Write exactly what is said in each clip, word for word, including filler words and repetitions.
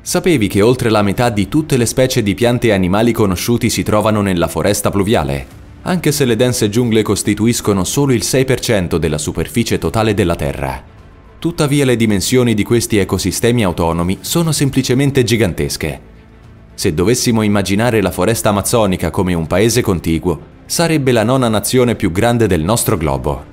Sapevi che oltre la metà di tutte le specie di piante e animali conosciuti si trovano nella foresta pluviale? Anche se le dense giungle costituiscono solo il sei per cento della superficie totale della Terra. Tuttavia le dimensioni di questi ecosistemi autonomi sono semplicemente gigantesche. Se dovessimo immaginare la foresta amazzonica come un paese contiguo, sarebbe la nona nazione più grande del nostro globo.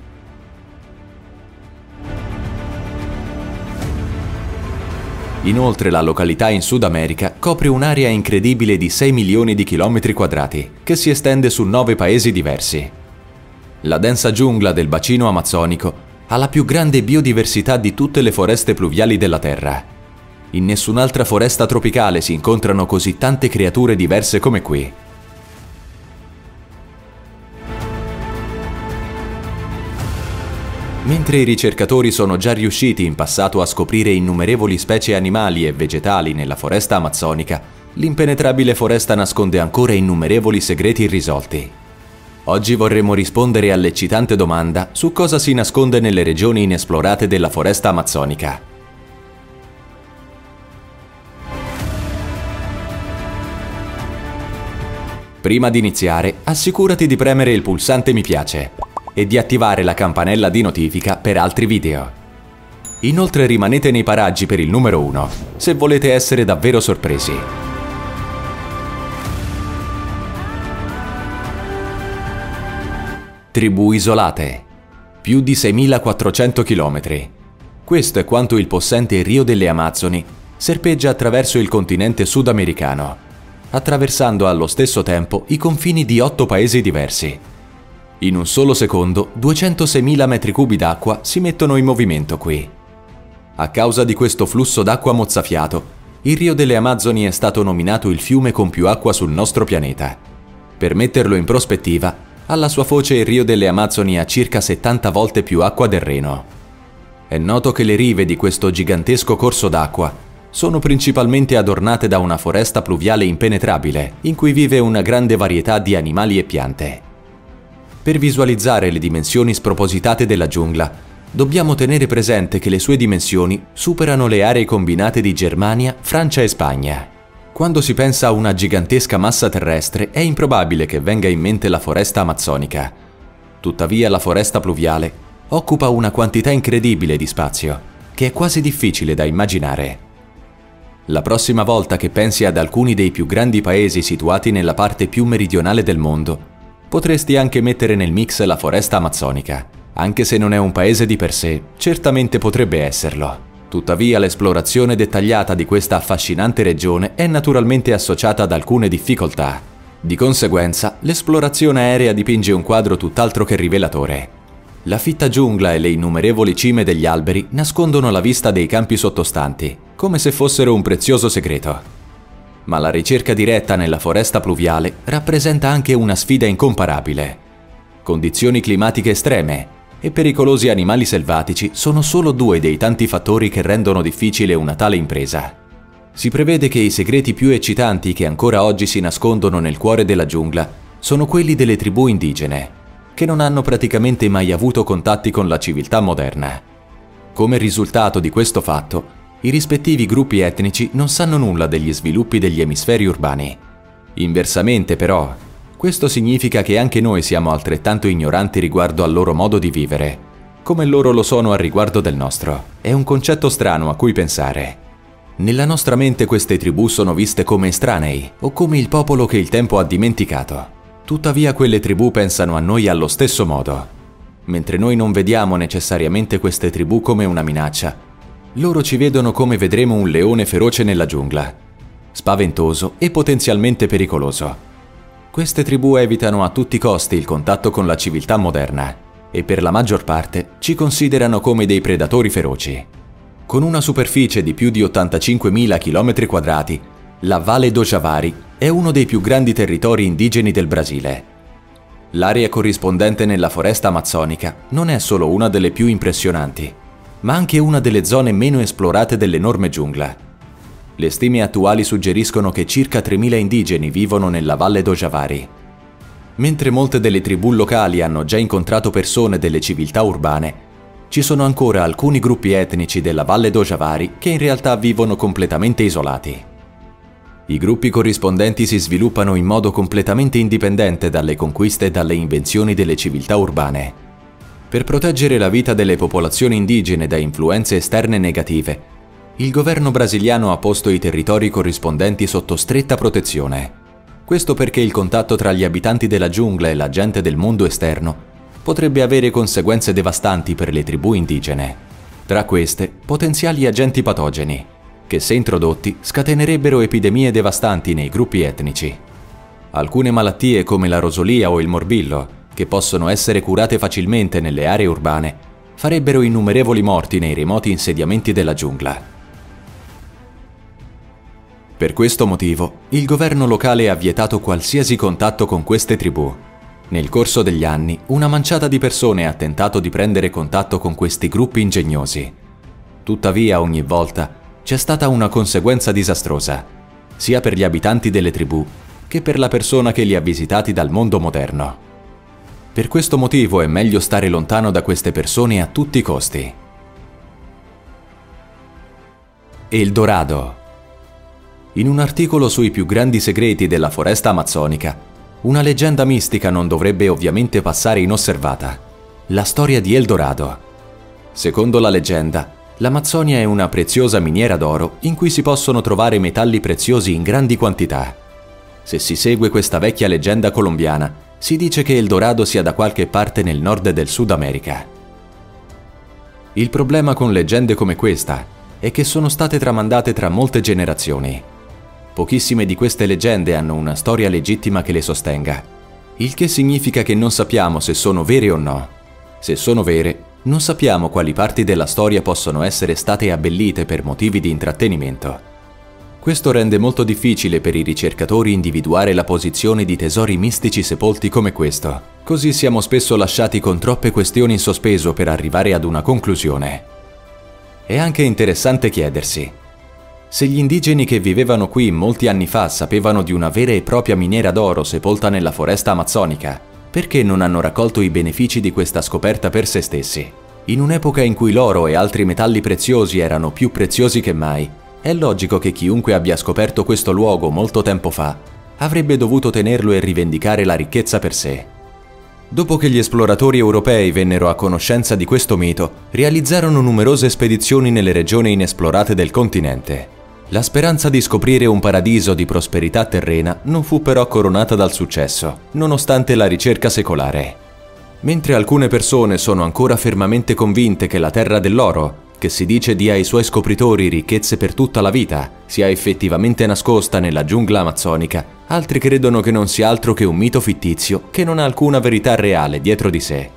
Inoltre la località in Sud America copre un'area incredibile di sei milioni di chilometri quadrati, che si estende su nove paesi diversi. La densa giungla del bacino amazzonico ha la più grande biodiversità di tutte le foreste pluviali della Terra. In nessun'altra foresta tropicale si incontrano così tante creature diverse come qui. Mentre i ricercatori sono già riusciti in passato a scoprire innumerevoli specie animali e vegetali nella foresta amazzonica, l'impenetrabile foresta nasconde ancora innumerevoli segreti irrisolti. Oggi vorremmo rispondere all'eccitante domanda su cosa si nasconde nelle regioni inesplorate della foresta amazzonica. Prima di iniziare, assicurati di premere il pulsante mi piace e di attivare la campanella di notifica per altri video. Inoltre rimanete nei paraggi per il numero uno, se volete essere davvero sorpresi. Tribù isolate. Più di seimilaquattrocento chilometri. Questo è quanto il possente Rio delle Amazzoni serpeggia attraverso il continente sudamericano, attraversando allo stesso tempo i confini di otto paesi diversi. In un solo secondo, duecentoseimila metri cubi d'acqua si mettono in movimento qui. A causa di questo flusso d'acqua mozzafiato, il Rio delle Amazzoni è stato nominato il fiume con più acqua sul nostro pianeta. Per metterlo in prospettiva, alla sua foce il Rio delle Amazzoni ha circa settanta volte più acqua del Reno. È noto che le rive di questo gigantesco corso d'acqua sono principalmente adornate da una foresta pluviale impenetrabile, in cui vive una grande varietà di animali e piante. Per visualizzare le dimensioni spropositate della giungla, dobbiamo tenere presente che le sue dimensioni superano le aree combinate di Germania, Francia e Spagna. Quando si pensa a una gigantesca massa terrestre, è improbabile che venga in mente la foresta amazzonica. Tuttavia, la foresta pluviale occupa una quantità incredibile di spazio, che è quasi difficile da immaginare. La prossima volta che pensi ad alcuni dei più grandi paesi situati nella parte più meridionale del mondo, potresti anche mettere nel mix la foresta amazzonica. Anche se non è un paese di per sé, certamente potrebbe esserlo. Tuttavia l'esplorazione dettagliata di questa affascinante regione è naturalmente associata ad alcune difficoltà. Di conseguenza, l'esplorazione aerea dipinge un quadro tutt'altro che rivelatore. La fitta giungla e le innumerevoli cime degli alberi nascondono la vista dei campi sottostanti, come se fossero un prezioso segreto. Ma la ricerca diretta nella foresta pluviale rappresenta anche una sfida incomparabile. Condizioni climatiche estreme e pericolosi animali selvatici sono solo due dei tanti fattori che rendono difficile una tale impresa. Si prevede che i segreti più eccitanti che ancora oggi si nascondono nel cuore della giungla sono quelli delle tribù indigene, che non hanno praticamente mai avuto contatti con la civiltà moderna. Come risultato di questo fatto, i rispettivi gruppi etnici non sanno nulla degli sviluppi degli emisferi urbani. Inversamente, però, questo significa che anche noi siamo altrettanto ignoranti riguardo al loro modo di vivere, come loro lo sono al riguardo del nostro. È un concetto strano a cui pensare. Nella nostra mente queste tribù sono viste come estranei o come il popolo che il tempo ha dimenticato. Tuttavia quelle tribù pensano a noi allo stesso modo. Mentre noi non vediamo necessariamente queste tribù come una minaccia, loro ci vedono come vedremo un leone feroce nella giungla, spaventoso e potenzialmente pericoloso. Queste tribù evitano a tutti i costi il contatto con la civiltà moderna e per la maggior parte ci considerano come dei predatori feroci. Con una superficie di più di ottantacinquemila chilometri quadrati, la Valle do Javari è uno dei più grandi territori indigeni del Brasile. L'area corrispondente nella foresta amazzonica non è solo una delle più impressionanti, ma anche una delle zone meno esplorate dell'enorme giungla. Le stime attuali suggeriscono che circa tremila indigeni vivono nella Valle do Javari. Mentre molte delle tribù locali hanno già incontrato persone delle civiltà urbane, ci sono ancora alcuni gruppi etnici della Valle d'Ojavari che in realtà vivono completamente isolati. I gruppi corrispondenti si sviluppano in modo completamente indipendente dalle conquiste e dalle invenzioni delle civiltà urbane. Per proteggere la vita delle popolazioni indigene da influenze esterne negative, il governo brasiliano ha posto i territori corrispondenti sotto stretta protezione. Questo perché il contatto tra gli abitanti della giungla e la gente del mondo esterno potrebbe avere conseguenze devastanti per le tribù indigene. Tra queste, potenziali agenti patogeni, che se introdotti scatenerebbero epidemie devastanti nei gruppi etnici. Alcune malattie come la rosolia o il morbillo, che possono essere curate facilmente nelle aree urbane, farebbero innumerevoli morti nei remoti insediamenti della giungla. Per questo motivo, il governo locale ha vietato qualsiasi contatto con queste tribù. Nel corso degli anni, una manciata di persone ha tentato di prendere contatto con questi gruppi ingegnosi. Tuttavia, ogni volta, c'è stata una conseguenza disastrosa, sia per gli abitanti delle tribù che per la persona che li ha visitati dal mondo moderno. Per questo motivo è meglio stare lontano da queste persone a tutti i costi. Eldorado. In un articolo sui più grandi segreti della foresta amazzonica, una leggenda mistica non dovrebbe ovviamente passare inosservata: la storia di Eldorado. Secondo la leggenda, l'Amazzonia è una preziosa miniera d'oro in cui si possono trovare metalli preziosi in grandi quantità. Se si segue questa vecchia leggenda colombiana, si dice che Eldorado sia da qualche parte nel nord e del Sud America. Il problema con leggende come questa è che sono state tramandate tra molte generazioni. Pochissime di queste leggende hanno una storia legittima che le sostenga, il che significa che non sappiamo se sono vere o no. Se sono vere, non sappiamo quali parti della storia possono essere state abbellite per motivi di intrattenimento. Questo rende molto difficile per i ricercatori individuare la posizione di tesori mistici sepolti come questo, così siamo spesso lasciati con troppe questioni in sospeso per arrivare ad una conclusione. È anche interessante chiedersi: se gli indigeni che vivevano qui molti anni fa sapevano di una vera e propria miniera d'oro sepolta nella foresta amazzonica, perché non hanno raccolto i benefici di questa scoperta per se stessi? In un'epoca in cui l'oro e altri metalli preziosi erano più preziosi che mai, è logico che chiunque abbia scoperto questo luogo molto tempo fa avrebbe dovuto tenerlo e rivendicare la ricchezza per sé. Dopo che gli esploratori europei vennero a conoscenza di questo mito, realizzarono numerose spedizioni nelle regioni inesplorate del continente. La speranza di scoprire un paradiso di prosperità terrena non fu però coronata dal successo, nonostante la ricerca secolare. Mentre alcune persone sono ancora fermamente convinte che la terra dell'oro, che si dice dia ai suoi scopritori ricchezze per tutta la vita, sia effettivamente nascosta nella giungla amazzonica, altri credono che non sia altro che un mito fittizio che non ha alcuna verità reale dietro di sé.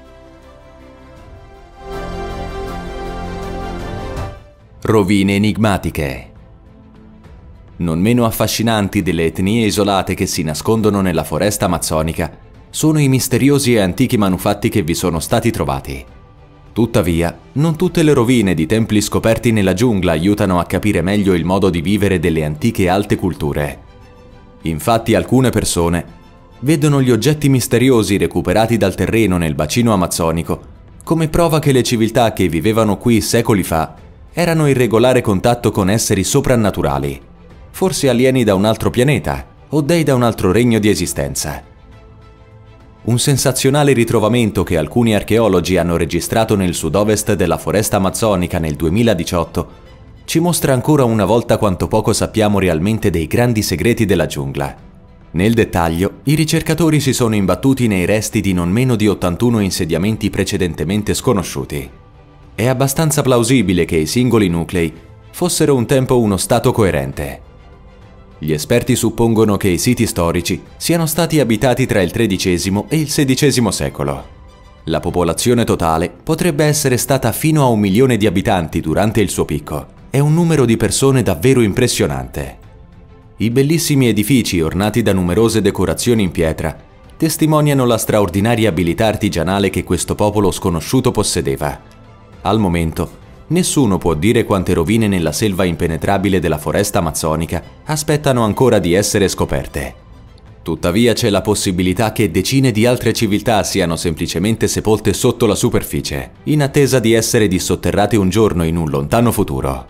Rovine enigmatiche. Non meno affascinanti delle etnie isolate che si nascondono nella foresta amazzonica sono i misteriosi e antichi manufatti che vi sono stati trovati. Tuttavia, non tutte le rovine di templi scoperti nella giungla aiutano a capire meglio il modo di vivere delle antiche e alte culture. Infatti alcune persone vedono gli oggetti misteriosi recuperati dal terreno nel bacino amazzonico come prova che le civiltà che vivevano qui secoli fa erano in regolare contatto con esseri soprannaturali, forse alieni da un altro pianeta o dei da un altro regno di esistenza. Un sensazionale ritrovamento che alcuni archeologi hanno registrato nel sud-ovest della foresta amazzonica nel duemiladiciotto ci mostra ancora una volta quanto poco sappiamo realmente dei grandi segreti della giungla. Nel dettaglio, i ricercatori si sono imbattuti nei resti di non meno di ottantuno insediamenti precedentemente sconosciuti. È abbastanza plausibile che i singoli nuclei fossero un tempo uno stato coerente. Gli esperti suppongono che i siti storici siano stati abitati tra il tredicesimo e il sedicesimo secolo. La popolazione totale potrebbe essere stata fino a un milione di abitanti durante il suo picco. È un numero di persone davvero impressionante. I bellissimi edifici ornati da numerose decorazioni in pietra testimoniano la straordinaria abilità artigianale che questo popolo sconosciuto possedeva. Al momento, nessuno può dire quante rovine nella selva impenetrabile della foresta amazzonica aspettano ancora di essere scoperte. Tuttavia c'è la possibilità che decine di altre civiltà siano semplicemente sepolte sotto la superficie, in attesa di essere dissotterrate un giorno in un lontano futuro.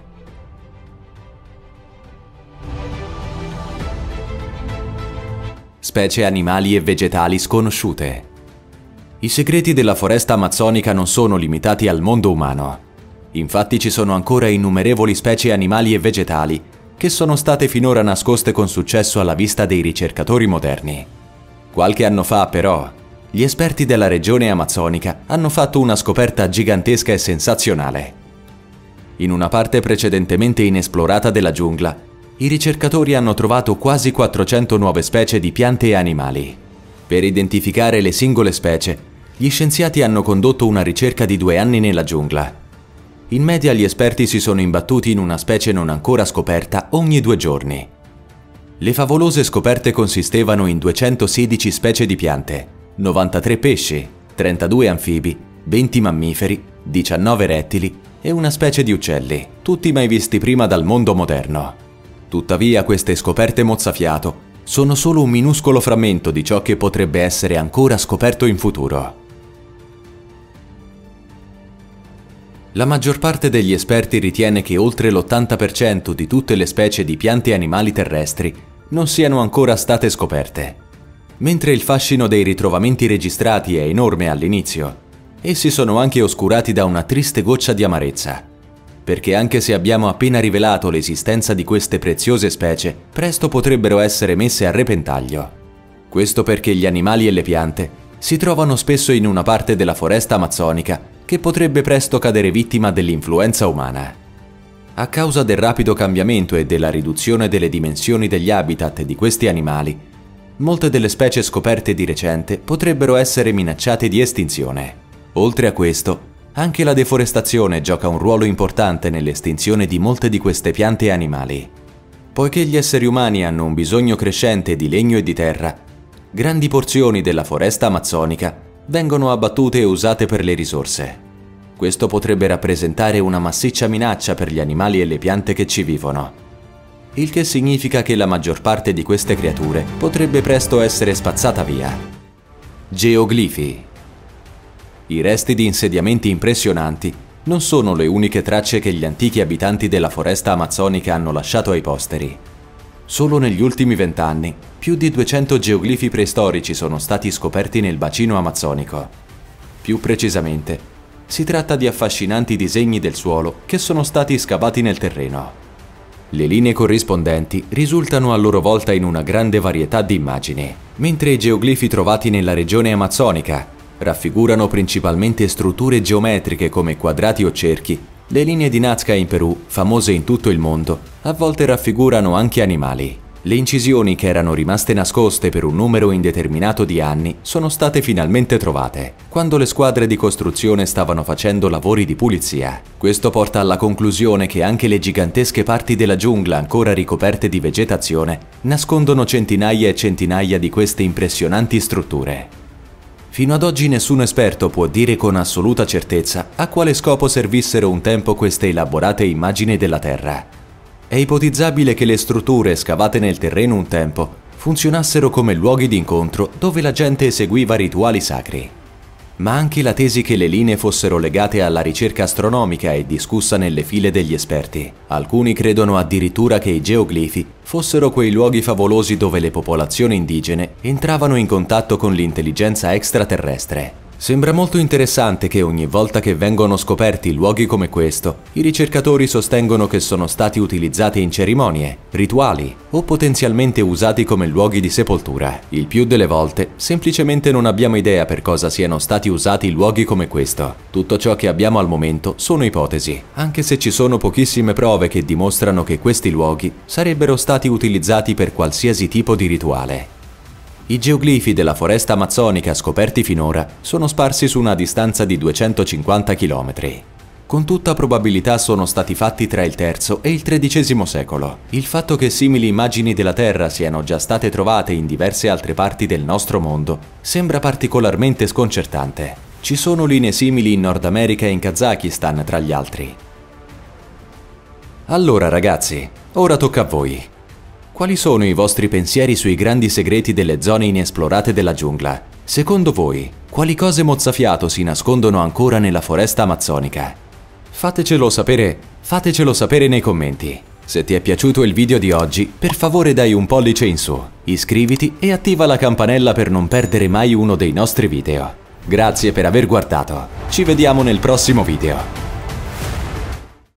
Specie animali e vegetali sconosciute. I segreti della foresta amazzonica non sono limitati al mondo umano. Infatti ci sono ancora innumerevoli specie animali e vegetali che sono state finora nascoste con successo alla vista dei ricercatori moderni. Qualche anno fa, però, gli esperti della regione amazzonica hanno fatto una scoperta gigantesca e sensazionale. In una parte precedentemente inesplorata della giungla, i ricercatori hanno trovato quasi quattrocento nuove specie di piante e animali. Per identificare le singole specie, gli scienziati hanno condotto una ricerca di due anni nella giungla. In media gli esperti si sono imbattuti in una specie non ancora scoperta ogni due giorni. Le favolose scoperte consistevano in duecentosedici specie di piante, novantatré pesci, trentadue anfibi, venti mammiferi, diciannove rettili e una specie di uccelli, tutti mai visti prima dal mondo moderno. Tuttavia queste scoperte mozzafiato sono solo un minuscolo frammento di ciò che potrebbe essere ancora scoperto in futuro. La maggior parte degli esperti ritiene che oltre l'ottanta per cento di tutte le specie di piante e animali terrestri non siano ancora state scoperte. Mentre il fascino dei ritrovamenti registrati è enorme all'inizio, essi sono anche oscurati da una triste goccia di amarezza. Perché anche se abbiamo appena rivelato l'esistenza di queste preziose specie, presto potrebbero essere messe a repentaglio. Questo perché gli animali e le piante si trovano spesso in una parte della foresta amazzonica che potrebbe presto cadere vittima dell'influenza umana. A causa del rapido cambiamento e della riduzione delle dimensioni degli habitat di questi animali, molte delle specie scoperte di recente potrebbero essere minacciate di estinzione. Oltre a questo, anche la deforestazione gioca un ruolo importante nell'estinzione di molte di queste piante e animali. Poiché gli esseri umani hanno un bisogno crescente di legno e di terra, grandi porzioni della foresta amazzonica vengono abbattute e usate per le risorse. Questo potrebbe rappresentare una massiccia minaccia per gli animali e le piante che ci vivono. Il che significa che la maggior parte di queste creature potrebbe presto essere spazzata via. Geoglifi. I resti di insediamenti impressionanti non sono le uniche tracce che gli antichi abitanti della foresta amazzonica hanno lasciato ai posteri. Solo negli ultimi vent'anni, più di duecento geoglifi preistorici sono stati scoperti nel bacino amazzonico. Più precisamente, si tratta di affascinanti disegni del suolo che sono stati scavati nel terreno. Le linee corrispondenti risultano a loro volta in una grande varietà di immagini, mentre i geoglifi trovati nella regione amazzonica raffigurano principalmente strutture geometriche come quadrati o cerchi. Le linee di Nazca in Perù, famose in tutto il mondo, a volte raffigurano anche animali. Le incisioni che erano rimaste nascoste per un numero indeterminato di anni sono state finalmente trovate, quando le squadre di costruzione stavano facendo lavori di pulizia. Questo porta alla conclusione che anche le gigantesche parti della giungla ancora ricoperte di vegetazione nascondono centinaia e centinaia di queste impressionanti strutture. Fino ad oggi nessun esperto può dire con assoluta certezza a quale scopo servissero un tempo queste elaborate immagini della Terra. È ipotizzabile che le strutture scavate nel terreno un tempo funzionassero come luoghi di incontro dove la gente eseguiva rituali sacri. Ma anche la tesi che le linee fossero legate alla ricerca astronomica è discussa nelle file degli esperti. Alcuni credono addirittura che i geoglifi fossero quei luoghi favolosi dove le popolazioni indigene entravano in contatto con l'intelligenza extraterrestre. Sembra molto interessante che ogni volta che vengono scoperti luoghi come questo, i ricercatori sostengono che sono stati utilizzati in cerimonie, rituali o potenzialmente usati come luoghi di sepoltura. Il più delle volte, semplicemente non abbiamo idea per cosa siano stati usati luoghi come questo. Tutto ciò che abbiamo al momento sono ipotesi, anche se ci sono pochissime prove che dimostrano che questi luoghi sarebbero stati utilizzati per qualsiasi tipo di rituale. I geoglifi della foresta amazzonica scoperti finora sono sparsi su una distanza di duecentocinquanta chilometri. Con tutta probabilità sono stati fatti tra il terzo e il tredicesimo secolo. Il fatto che simili immagini della Terra siano già state trovate in diverse altre parti del nostro mondo sembra particolarmente sconcertante. Ci sono linee simili in Nord America e in Kazakistan tra gli altri. Allora ragazzi, ora tocca a voi. Quali sono i vostri pensieri sui grandi segreti delle zone inesplorate della giungla? Secondo voi, quali cose mozzafiato si nascondono ancora nella foresta amazzonica? Fatecelo sapere, fatecelo sapere nei commenti. Se ti è piaciuto il video di oggi, per favore dai un pollice in su, iscriviti e attiva la campanella per non perdere mai uno dei nostri video. Grazie per aver guardato, ci vediamo nel prossimo video.